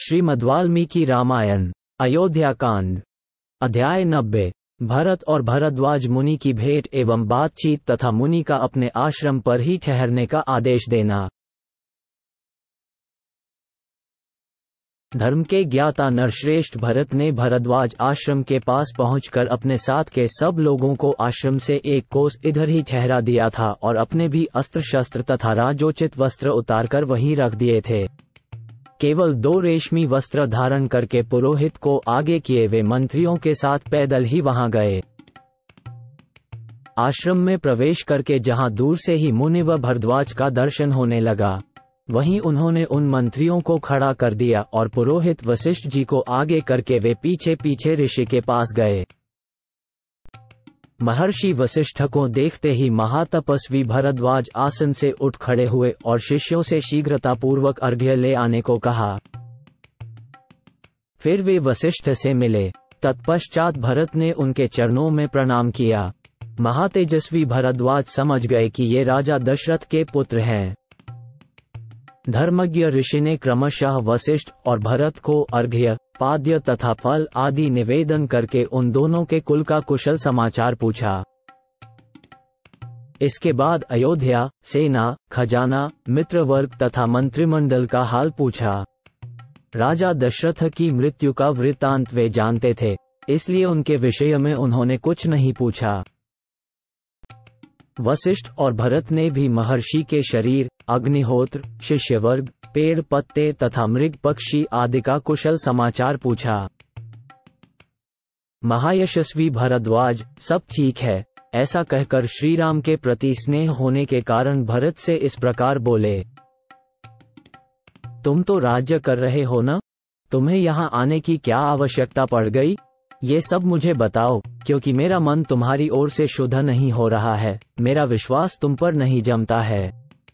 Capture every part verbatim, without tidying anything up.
श्रीमद्वाल्मीकि रामायण अयोध्या कांड अध्याय नब्बे। भरत और भरद्वाज मुनि की भेंट एवं बातचीत तथा मुनि का अपने आश्रम पर ही ठहरने का आदेश देना। धर्म के ज्ञाता नरश्रेष्ठ भरत ने भरद्वाज आश्रम के पास पहुंचकर अपने साथ के सब लोगों को आश्रम से एक कोस इधर ही ठहरा दिया था और अपने भी अस्त्र शस्त्र तथा राजोचित वस्त्र उतारकर वहीं रख दिए थे। केवल दो रेशमी वस्त्र धारण करके पुरोहित को आगे किए वे मंत्रियों के साथ पैदल ही वहां गए। आश्रम में प्रवेश करके जहां दूर से ही मुनि व भरद्वाज का दर्शन होने लगा, वहीं उन्होंने उन मंत्रियों को खड़ा कर दिया और पुरोहित वशिष्ठ जी को आगे करके वे पीछे पीछे ऋषि के पास गए। महर्षि वशिष्ठ को देखते ही महातपस्वी भरद्वाज आसन से उठ खड़े हुए और शिष्यों से शीघ्रतापूर्वक अर्घ्य ले आने को कहा। फिर वे वशिष्ठ से मिले। तत्पश्चात भरत ने उनके चरणों में प्रणाम किया। महातेजस्वी भरद्वाज समझ गए कि ये राजा दशरथ के पुत्र हैं। धर्मज्ञ ऋषि ने क्रमशः वशिष्ठ और भरत को अर्घ्य, पाद्य तथा फल आदि निवेदन करके उन दोनों के कुल का कुशल समाचार पूछा। इसके बाद अयोध्या, सेना, खजाना, मित्रवर्ग तथा मंत्रिमंडल का हाल पूछा। राजा दशरथ की मृत्यु का वृत्तांत वे जानते थे, इसलिए उनके विषय में उन्होंने कुछ नहीं पूछा। वशिष्ठ और भरत ने भी महर्षि के शरीर, अग्निहोत्र, शिष्यवर्ग, पेड़ पत्ते तथा मृग पक्षी आदि का कुशल समाचार पूछा। महायशस्वी भरद्वाज सब ठीक है ऐसा कहकर श्रीराम के प्रति स्नेह होने के कारण भरत से इस प्रकार बोले। तुम तो राज्य कर रहे हो न, तुम्हें यहाँ आने की क्या आवश्यकता पड़ गई? ये सब मुझे बताओ, क्योंकि मेरा मन तुम्हारी ओर से शुद्ध नहीं हो रहा है, मेरा विश्वास तुम पर नहीं जमता है।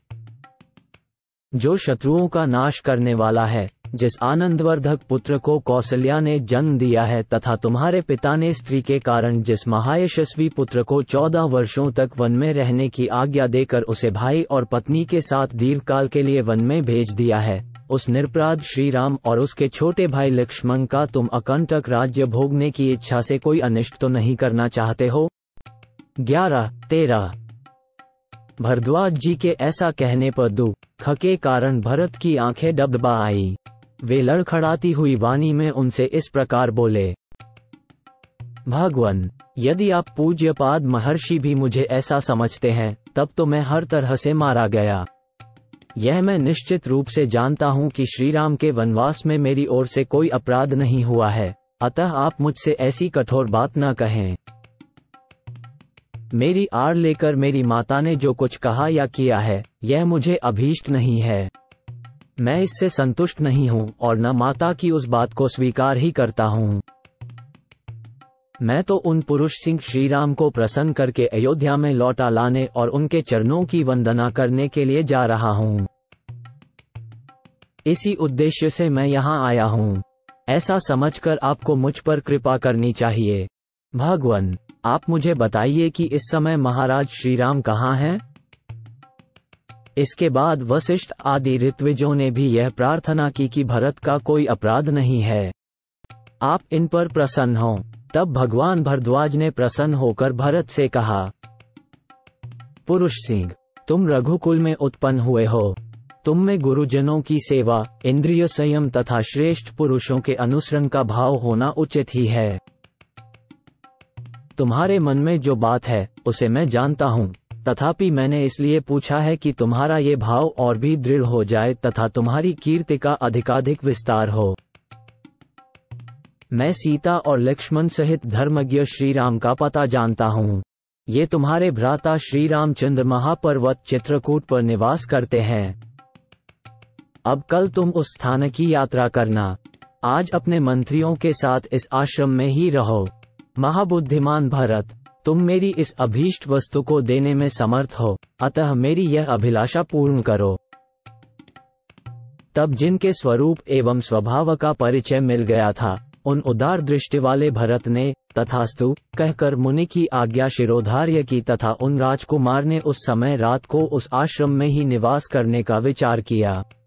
जो शत्रुओं का नाश करने वाला है, जिस आनंदवर्धक पुत्र को कौशल्या ने जन्म दिया है तथा तुम्हारे पिता ने स्त्री के कारण जिस महायशस्वी पुत्र को चौदह वर्षों तक वन में रहने की आज्ञा देकर उसे भाई और पत्नी के साथ दीर्घकाल के लिए वन में भेज दिया है, उस निरपराध श्रीराम और उसके छोटे भाई लक्ष्मण का तुम अकंटक राज्य भोगने की इच्छा से कोई अनिष्ट तो नहीं करना चाहते हो? ग्यारह तेरह भरद्वाज जी के ऐसा कहने पर दुख के कारण भरत की आंखें डबडबा आई। वे लड़खड़ाती हुई वाणी में उनसे इस प्रकार बोले। भगवान, यदि आप पूज्यपाद महर्षि भी मुझे ऐसा समझते हैं, तब तो मैं हर तरह से मारा गया। यह मैं निश्चित रूप से जानता हूं कि श्रीराम के वनवास में मेरी ओर से कोई अपराध नहीं हुआ है, अतः आप मुझसे ऐसी कठोर बात न कहें। मेरी आड़ लेकर मेरी माता ने जो कुछ कहा या किया है, यह मुझे अभीष्ट नहीं है। मैं इससे संतुष्ट नहीं हूं और न माता की उस बात को स्वीकार ही करता हूं। मैं तो उन पुरुष सिंह श्रीराम को प्रसन्न करके अयोध्या में लौटा लाने और उनके चरणों की वंदना करने के लिए जा रहा हूं। इसी उद्देश्य से मैं यहां आया हूं। ऐसा समझकर आपको मुझ पर कृपा करनी चाहिए। भगवान, आप मुझे बताइए कि इस समय महाराज श्रीराम कहाँ हैं? इसके बाद वशिष्ठ आदि ऋत्विजों ने भी यह प्रार्थना की कि भरत का कोई अपराध नहीं है, आप इन पर प्रसन्न हों। तब भगवान भरद्वाज ने प्रसन्न होकर भरत से कहा, पुरुष सिंह, तुम रघुकुल में उत्पन्न हुए हो। तुम में गुरुजनों की सेवा, इंद्रिय संयम तथा श्रेष्ठ पुरुषों के अनुसरण का भाव होना उचित ही है। तुम्हारे मन में जो बात है उसे मैं जानता हूँ, तथापि मैंने इसलिए पूछा है कि तुम्हारा ये भाव और भी दृढ़ हो जाए तथा तुम्हारी कीर्ति का अधिकाधिक विस्तार हो। मैं सीता और लक्ष्मण सहित धर्मज्ञ श्रीराम का पता जानता हूँ। ये तुम्हारे भ्राता श्री रामचंद्र महापर्वत चित्रकूट पर निवास करते हैं। अब कल तुम उस स्थान की यात्रा करना। आज अपने मंत्रियों के साथ इस आश्रम में ही रहो। महाबुद्धिमान भरत, तुम मेरी इस अभीष्ट वस्तु को देने में समर्थ हो, अतः मेरी यह अभिलाषा पूर्ण करो। तब जिनके स्वरूप एवं स्वभाव का परिचय मिल गया था, उन उदार दृष्टि वाले भरत ने तथास्तु कहकर मुनि की आज्ञा शिरोधार्य की तथा उन राजकुमार ने उस समय रात को उस आश्रम में ही निवास करने का विचार किया।